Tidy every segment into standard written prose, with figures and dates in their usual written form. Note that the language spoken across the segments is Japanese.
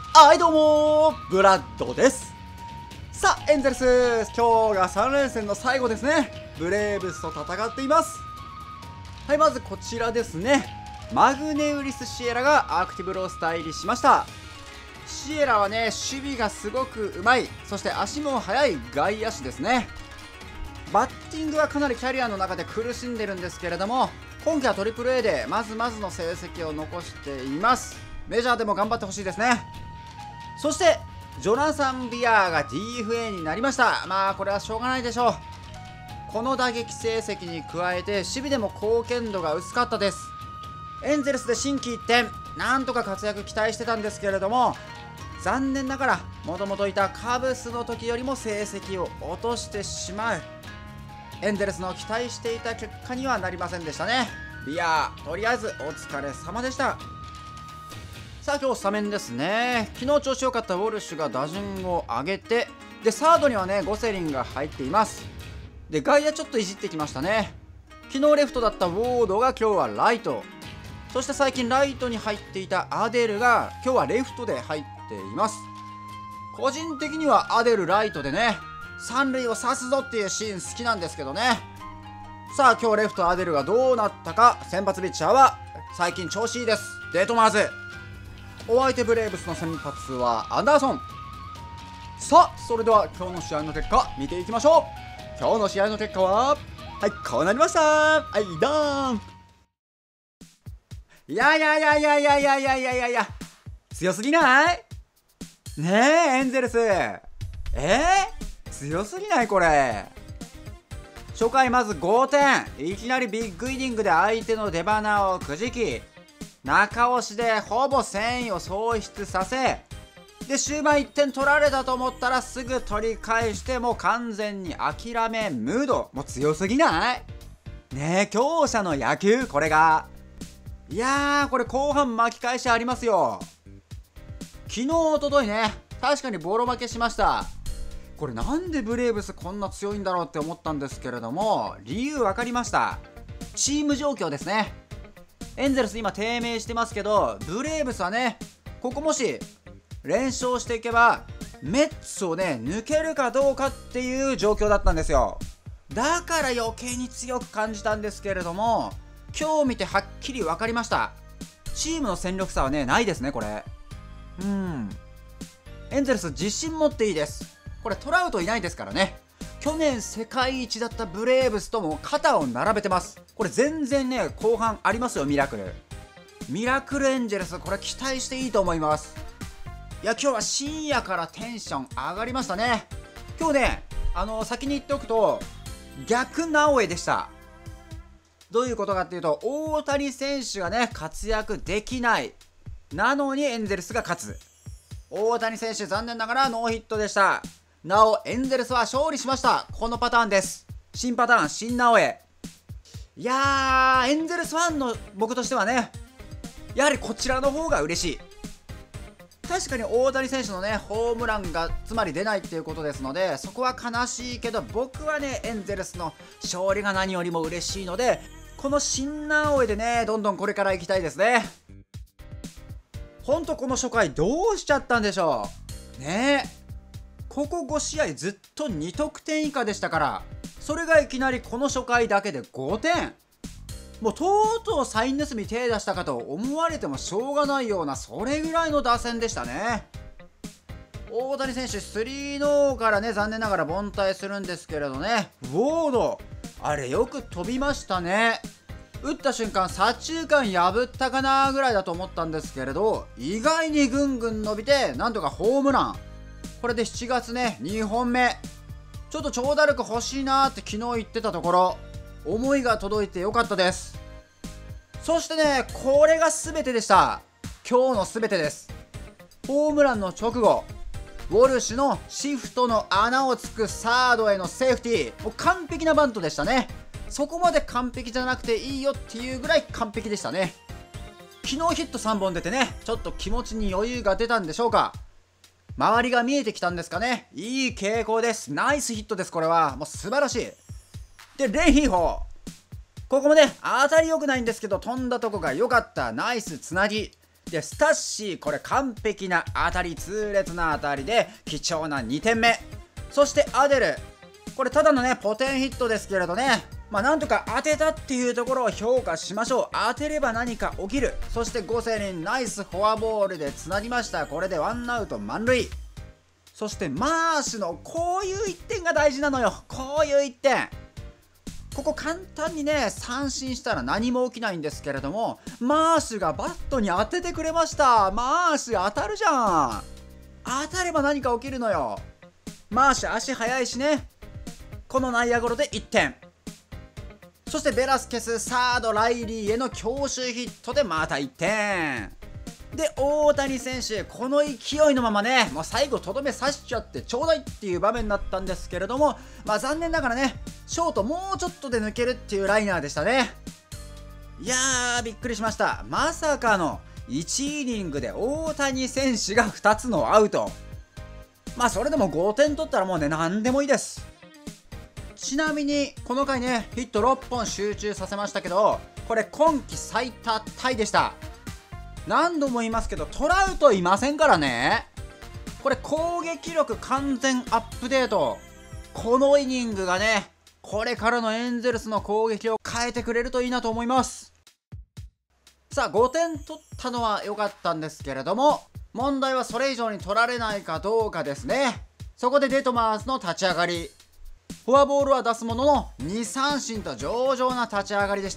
はいどうもブラッドです。さあエンゼルス、今日が3連戦の最後ですね。ブレーブスと戦っています。はい、まずこちらですね。マグネウリス・シエラがアクティブロースター入りしました。シエラはね、守備がすごくうまい、そして足も速い外野手ですね。バッティングはかなりキャリアの中で苦しんでるんですけれども、今季はトリプル A でまずまずの成績を残しています。メジャーでも頑張ってほしいですね。そしてジョナサン・ビアーが DFA になりました。まあこれはしょうがないでしょう。この打撃成績に加えて守備でも貢献度が薄かったです。エンゼルスで心機一転、なんとか活躍期待してたんですけれども、残念ながらもともといたカブスの時よりも成績を落としてしまう。エンゼルスの期待していた結果にはなりませんでしたね。ビアー、とりあえずお疲れ様でした。さあ今日スタメンですね。昨日調子良かったウォルシュが打順を上げて、でサードにはねゴセリンが入っています。で外野ちょっといじってきましたね。昨日レフトだったウォードが今日はライト、そして最近ライトに入っていたアデルが今日はレフトで入っています。個人的にはアデルライトでね、三塁を刺すぞっていうシーン好きなんですけどね。さあ今日レフトアデルがどうなったか。先発ピッチャーは最近調子いいです、デトマーズ。お相手ブレーブスの先発はアンダーソン。さあそれでは今日の試合の結果見ていきましょう。今日の試合の結果はこうなりました。ドーン。いや強すぎないねえエンゼルス。強すぎないこれ。初回まず5点、いきなりビッグイニングで相手の出鼻をくじき、中押しでほぼ戦意を喪失させ、で終盤1点取られたと思ったらすぐ取り返して、もう完全に諦めムード。もう強すぎないねえ、強者の野球これが。いやーこれ後半巻き返しありますよ。昨日おとといね、確かにボロ負けしました。これなんでブレーブスこんな強いんだろうって思ったんですけれども、理由分かりました。チーム状況ですね。エンゼルス今低迷してますけど、ブレーブスはね、ここもし連勝していけばメッツをね抜けるかどうかっていう状況だったんですよ。だから余計に強く感じたんですけれども、今日見てはっきり分かりました。チームの戦力差はねないですねこれ。エンゼルス自信持っていいです。これトラウトいないですからね。去年世界一だったブレーブスとも肩を並べてます。これ全然ね後半ありますよ。ミラクルエンジェルス、これ期待していいと思います。いや今日は深夜からテンション上がりましたね。今日ね先に言っておくと逆直江でした。どういうことかっていうと、大谷選手がね活躍できないなのにエンゼルスが勝つ。大谷選手残念ながらノーヒットでした。なおエンゼルスは勝利しました。このパターンです。新パターン、新直江。いやーエンゼルスファンの僕としてはね、やはりこちらの方が嬉しい。確かに大谷選手のねホームランがつまり出ないっていうことですので、そこは悲しいけど、僕はねエンゼルスの勝利が何よりも嬉しいので、この新直江でねどんどんこれから行きたいですね。ほんとこの初回どうしちゃったんでしょうね。ここ5試合ずっと2得点以下でしたから、それがいきなりこの初回だけで5点。もうとうとうサイン盗み手出したかと思われてもしょうがないような、それぐらいの打線でしたね。大谷選手3ノーからね残念ながら凡退するんですけれどね、ウォードあれよく飛びましたね。打った瞬間左中間破ったかなぐらいだと思ったんですけれど、意外にぐんぐん伸びてなんとかホームラン。これで7月ね2本目。ちょっと長打力欲しいなーって昨日言ってたところ、思いが届いてよかったです。そしてねこれが全てでした。今日の全てです。ホームランの直後、ウォルシュのシフトの穴をつくサードへのセーフティー、もう完璧なバントでしたね。そこまで完璧じゃなくていいよっていうぐらい完璧でしたね。昨日ヒット3本出てね、ちょっと気持ちに余裕が出たんでしょうか。周りが見えてきたんですかね。いい傾向です。ナイスヒットです。これはもう素晴らしい。でレンヒーホー、ここもね当たり良くないんですけど飛んだとこが良かった。ナイスつなぎ。 でスタッシー、これ完璧な当たり、痛烈な当たりで貴重な2点目。そしてアデル、これただのねポテンヒットですけれどね、なんとか当てたっていうところを評価しましょう。当てれば何か起きる。そしてゴセリン、ナイスフォアボールでつなぎました。これでワンアウト満塁。そしてマーシュのこういう1点が大事なのよ。こういう1点、ここ簡単にね三振したら何も起きないんですけれども、マーシュがバットに当ててくれました。マーシュ当たるじゃん。当たれば何か起きるのよ。マーシュ足速いしね。この内野ゴロで1点。そしてベラスケス、サードライリーへの強襲ヒットでまた1点で、大谷選手この勢いのままね、もう最後とどめ刺しちゃってちょうだいっていう場面だったんですけれども、残念ながらねショートもうちょっとで抜けるっていうライナーでしたね。いやーびっくりしました。まさかの1イニングで大谷選手が2つのアウト。それでも5点取ったらもうね何でもいいです。ちなみにこの回ねヒット6本集中させましたけど、これ今季最多タイでした。何度も言いますけどトラウトいませんからね。これ攻撃力完全アップデート。このイニングがねこれからのエンゼルスの攻撃を変えてくれるといいなと思います。さあ5点取ったのは良かったんですけれども、問題はそれ以上に取られないかどうかですね。そこでデトマーズの立ち上がり、フォアボールは出すものの2三振と上々な立ち上がりでした。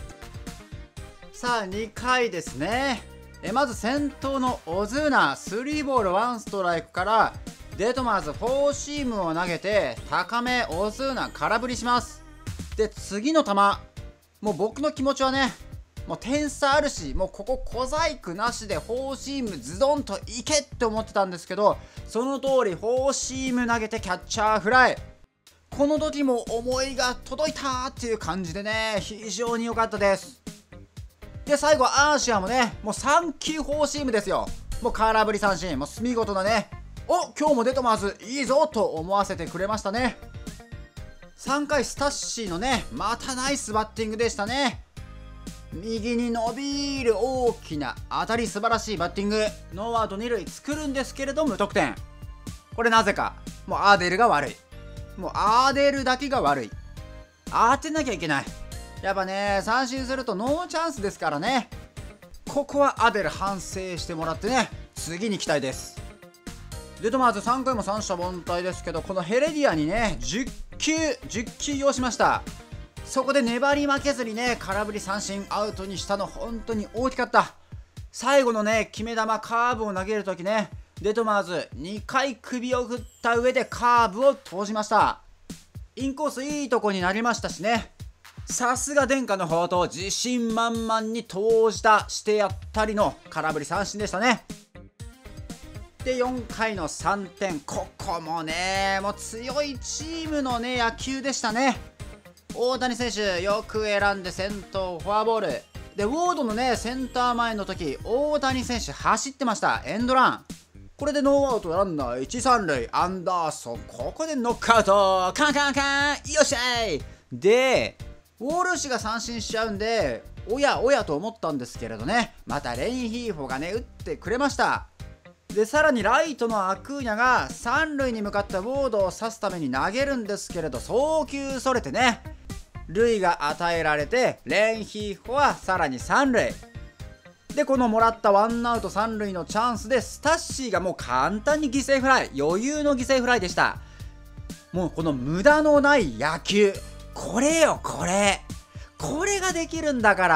さあ2回ですね。まず先頭のオズーナ、3ボール1ストライクからデトマーズフォーシームを投げて高め、オズーナ空振りします。で次の球、もう僕の気持ちはねもう点差あるし、もうここ小細工なしでフォーシームズドンといけって思ってたんですけど、その通りフォーシーム投げてキャッチャーフライ。この時も思いが届いたっていう感じでね非常に良かったです。で最後アーシアもねもう3球フォーシームですよ。もう空振り三振、もう見事なね、今日もデトマーズいいぞと思わせてくれましたね。3回スタッシーのねまたナイスバッティングでしたね。右に伸びる大きな当たり、素晴らしいバッティング。ノーアウト2塁作るんですけれど無得点。これなぜか、もうアーデルが悪い。もうアーデルだけが悪い。当てなきゃいけない。やっぱね三振するとノーチャンスですからね。ここはアデル反省してもらってね次に期待です。デトマーズ3回も三者凡退ですけど、このヘレディアにね10球要しました。そこで粘り負けずにね空振り三振アウトにしたの本当に大きかった。最後のね決め球カーブを投げるときね、デトマーズ2回首を振った上でカーブを投じました。インコースいいとこになりましたしね、さすが伝家の宝刀、自信満々に投じたしてやったりの空振り三振でしたね。で4回の3点、ここもねもう強いチームのね野球でしたね。大谷選手よく選んで先頭フォアボールで、ウォードのねセンター前の時大谷選手走ってました。エンドラン、これでノーアウトランナー1、3塁、アンダーソンここでノックアウト、カンカンカン、よっしゃい。でウォルシュが三振しちゃうんでおやおやと思ったんですけれどね、またレインヒーフォがね打ってくれました。でさらにライトのアクーニャが三塁に向かったウォードを刺すために投げるんですけれど、送球それてね塁が与えられて、レインヒーフォはさらに三塁で、このもらったワンアウト三塁のチャンスでスタッシーがもう簡単に犠牲フライ、余裕の犠牲フライでした。もうこの無駄のない野球、これよこれができるんだから、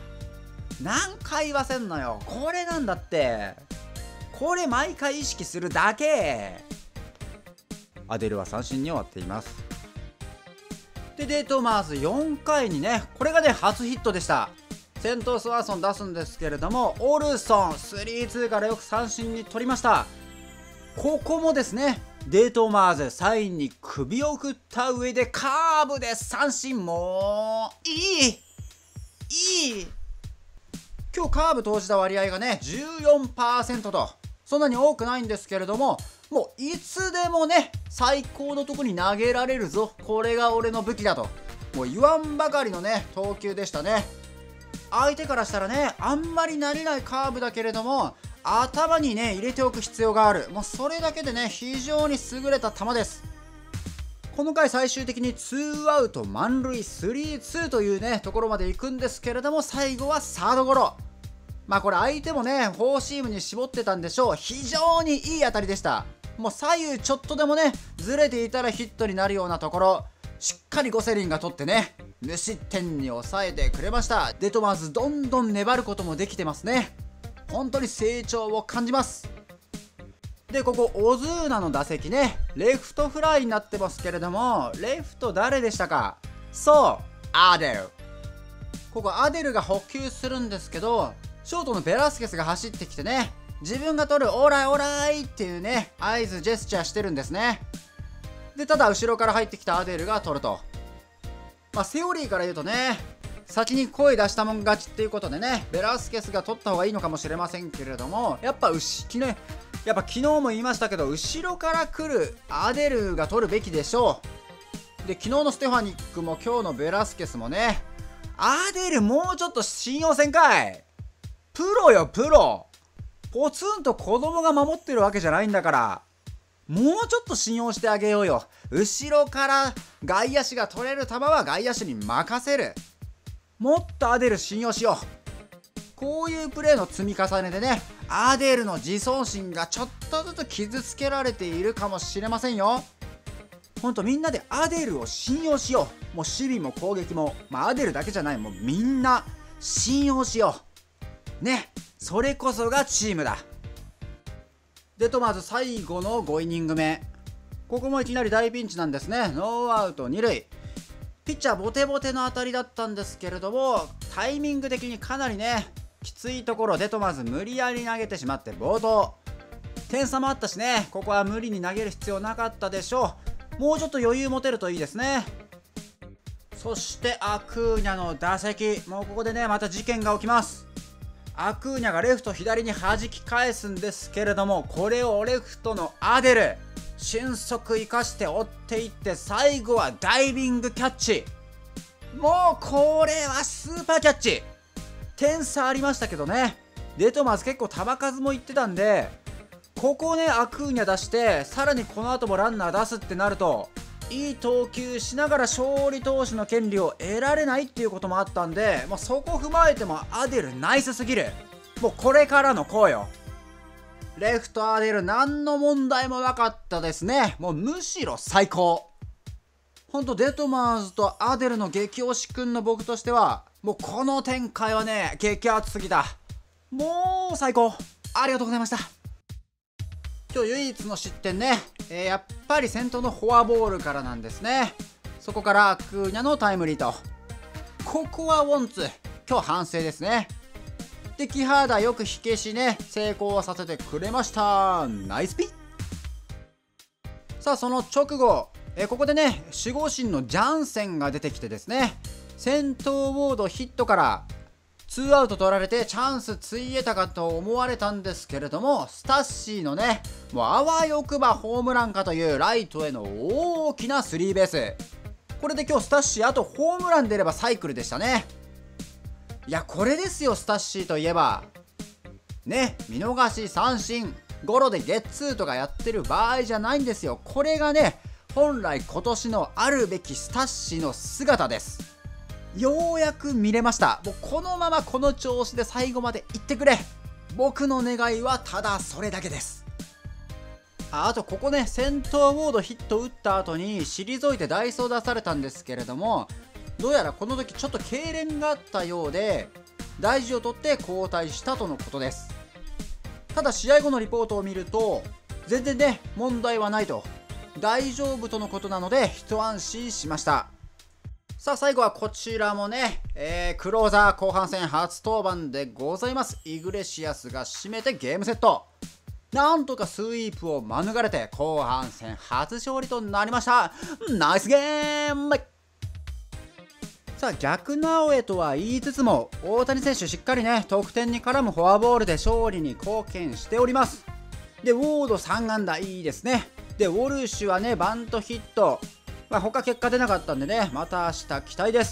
何回言わせんのよ。これなんだって、これ毎回意識するだけ。アデルは三振に終わっています。でデトマーズ4回にね、これがね初ヒットでした。先頭スワーソン出すんですけれども、オルソン 3-2 からよく三振に取りました。ここもですねデトマーズサインに首を振った上でカーブで三振、もういい。今日カーブ投じた割合がね 14% とそんなに多くないんですけれども、もういつでもね最高のとこに投げられるぞ、これが俺の武器だともう言わんばかりのね投球でしたね。 相手からしたらね、あんまり慣れないカーブだけれども頭にね入れておく必要がある。もうそれだけでね非常に優れた球です。この回最終的に2アウト満塁 3-2 というねところまで行くんですけれども、最後はサードゴロ。これ相手もねフォーシームに絞ってたんでしょう。非常にいい当たりでした。もう左右ちょっとでもねずれていたらヒットになるようなところ、しっかりゴセリンが取ってね無失点に抑えてくれました。デトマーズどんどん粘ることもできてますね。本当に成長を感じます。でここオズーナの打席ね、レフトフライになってますけれども、レフト誰でしたか？そう、アデル。ここアデルが捕球するんですけど、ショートのベラスケスが走ってきてね、自分が取るオーライオーライっていうね合図ジェスチャーしてるんですね。でただ後ろから入ってきたアデルが取ると。セオリーから言うとね、先に声出したもん勝ちっていうことでね、ベラスケスが取った方がいいのかもしれませんけれども、やっぱ昨日も言いましたけど、後ろから来るアデルが取るべきでしょう。で昨日のステファニックも今日のベラスケスもね、アデルもうちょっと信用せんかい。プロよプロ。ポツンと子供が守ってるわけじゃないんだから、もうちょっと信用してあげようよ。後ろから外野手が取れる球は外野手に任せる。もっとアデル信用しよう。こういうプレーの積み重ねでね、アデルの自尊心がちょっとずつ傷つけられているかもしれませんよ。ほんとみんなでアデルを信用しよう。もう守備も攻撃も、アデルだけじゃない、もうみんな信用しようね。それこそがチームだ。でまず最後の5イニング目、ここもいきなり大ピンチなんですね。ノーアウト2塁、ピッチャーボテボテの当たりだったんですけれども、タイミング的にかなりねきついところでまず無理やり投げてしまって暴投。点差もあったしね、ここは無理に投げる必要なかったでしょう。もうちょっと余裕持てるといいですね。そしてアクーニャの打席、もうここでねまた事件が起きます。アクーニャがレフト左に弾き返すんですけれども、これをレフトのアデル俊足生かして追っていって、最後はダイビングキャッチ。もうこれはスーパーキャッチ。点差ありましたけどね、デトマーズ結構球数もいってたんで、ここねアクーニャ出してさらにこの後もランナー出すってなると、いい投球しながら勝利投手の権利を得られないっていうこともあったんで、そこ踏まえてもアデルナイスすぎる。もうこれからのこうよ。レフトアデル何の問題もなかったですね。もうむしろ最高。ほんとデトマーズとアデルの激推しくんの僕としては、もうこの展開はね激アツすぎた。もう最高。ありがとうございました。今日唯一の失点ね、やっぱり先頭のフォアボールからなんですね。そこからアクーニャのタイムリーと、ここはウォンツ今日反省ですね。でキハーダよく火消しね成功させてくれました。ナイスピッ。さあその直後、ここでね守護神のジャンセンが出てきてですね、先頭ウォードヒットから2アウト取られてチャンスついえたかと思われたんですけれども、スタッシーのねもうあわよくばホームランかというライトへの大きなスリーベース。これで今日スタッシーあとホームラン出ればサイクルでしたね。いやこれですよ、スタッシーといえばね、見逃し三振ゴロでゲッツーとかやってる場合じゃないんですよ。これがね本来今年のあるべきスタッシーの姿です。ようやく見れました。もうこのままこの調子で最後までいってくれ。僕の願いはただそれだけです。あとここね先頭ウォードヒット打った後に退いて代走出されたんですけれども、どうやらこの時ちょっと痙攣があったようで大事を取って交代したとのことです。ただ試合後のリポートを見ると全然ね問題はないと、大丈夫とのことなので一安心しました。さあ最後はこちらもね、クローザー後半戦初登板でございます。イグレシアスが締めてゲームセット。なんとかスイープを免れて後半戦初勝利となりました。ナイスゲーム。さあ逆直江とは言いつつも大谷選手しっかりね得点に絡むフォアボールで勝利に貢献しております。でウォード3安打いいですね。でウォルシュはねバントヒット、他結果出なかったんでねまた明日期待です。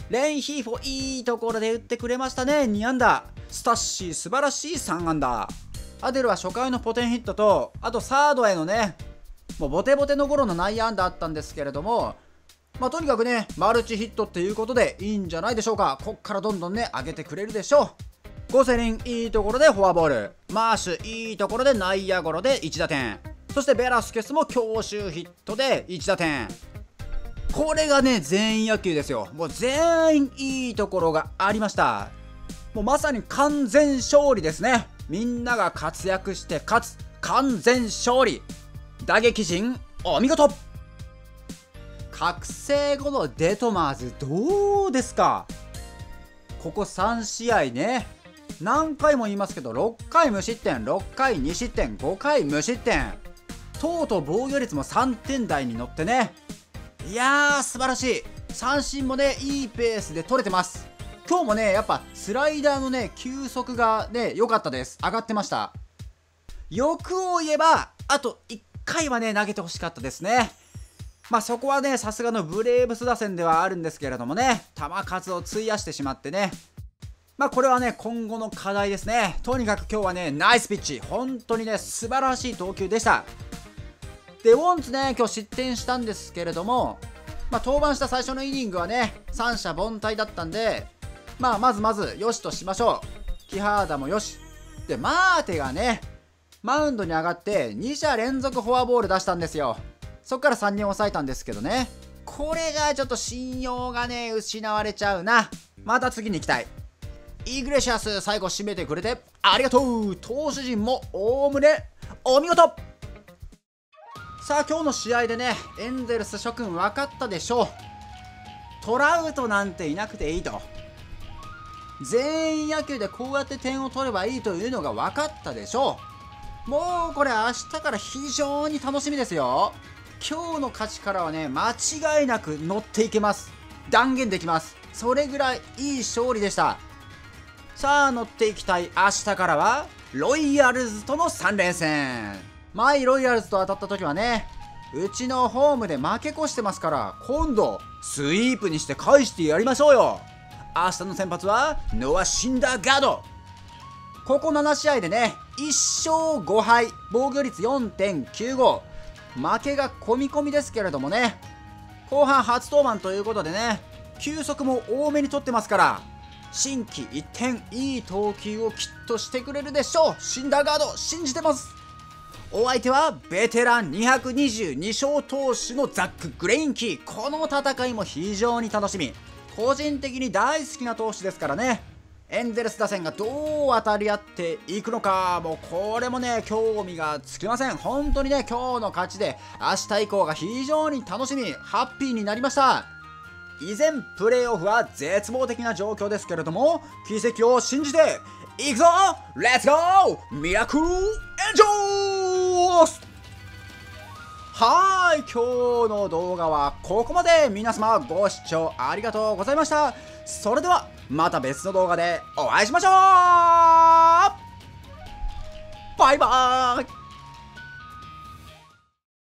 レンヒーフォいいところで打ってくれましたね。2安打。スタッシー素晴らしい3安打。アデルは初回のポテンヒットと、あとサードへのね、もうボテボテのゴロの内野安打あったんですけれども、とにかくね、マルチヒットっていうことでいいんじゃないでしょうか。こっからどんどんね、上げてくれるでしょう。ゴセリンいいところでフォアボール。マーシュいいところで内野ゴロで1打点。そしてベラスケスも強襲ヒットで1打点。これがね、全員野球ですよ。もう全員いいところがありました。もうまさに完全勝利ですね。みんなが活躍して勝つ完全勝利。打撃陣お見事。覚醒後のデトマーズどうですか。ここ3試合ね、何回も言いますけど、6回無失点、6回2失点、5回無失点、とうとう防御率も3点台に乗ってね、いやー素晴らしい。三振もね、いいペースで取れてます。今日もね、やっぱスライダーのね、球速がね、良かったです。上がってました。欲を言えばあと1回はね、投げてほしかったですね。そこはね、さすがのブレーブス打線ではあるんですけれどもね、球数を費やしてしまってね、これはね、今後の課題ですね。とにかく今日はね、ナイスピッチ。本当にね、素晴らしい投球でした。で、ウォンツね、今日失点したんですけれども、登板した最初のイニングはね、三者凡退だったんで、まずよしとしましょう。キハーダもよし。で、マーテがね、マウンドに上がって2者連続フォアボール出したんですよ。そっから3人抑えたんですけどね、これがちょっと信用がね、失われちゃうな。また次に行きたい。イグレシアス最後締めてくれてありがとう。投手陣もおおむねお見事。さあ今日の試合でね、エンゼルス諸君分かったでしょう。トラウトなんていなくていいと。全員野球でこうやって点を取ればいいというのが分かったでしょう。もうこれ明日から非常に楽しみですよ。今日の勝ちからはね、間違いなく乗っていけます。断言できます。それぐらいいい勝利でした。さあ乗っていきたい明日からはロイヤルズとの3連戦。前ロイヤルズと当たった時はね、うちのホームで負け越してますから、今度スイープにして返してやりましょうよ。明日の先発はノア・シンダーガード。ここ7試合でね、1勝5敗、防御率 4.95、負けが込み込みですけれどもね、後半初登板ということでね、球速も多めに取ってますから、心機一転、いい投球をきっとしてくれるでしょう。シンダーガード信じてます。お相手はベテラン222勝投手のザック・グレインキー。この戦いも非常に楽しみ。個人的に大好きな投手ですからね。エンゼルス打線がどう当たり合っていくのか、もうこれもね、興味がつきません。本当にね、今日の勝ちで明日以降が非常に楽しみ、ハッピーになりました。依然プレーオフは絶望的な状況ですけれども、奇跡を信じていくぞ。レッツゴーミラクルエンジョース。はい、今日の動画はここまで。皆様ご視聴ありがとうございました。それではまた別の動画でお会いしましょう。バイバーイ。